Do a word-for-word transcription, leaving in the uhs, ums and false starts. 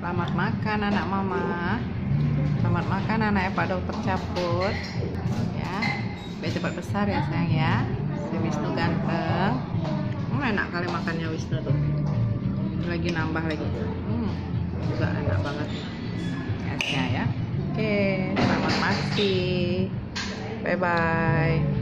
Selamat makan anak mama. Selamat makan anaknya Pak Dokter Caput. Ya, biar cepat besar ya sayang ya. Si Wisnu ganteng. Hmm, enak kali makannya Wisnu tuh. Lagi nambah lagi. Hmm, juga enak banget. Ya, ya. Oke, selamat masih. Bye bye.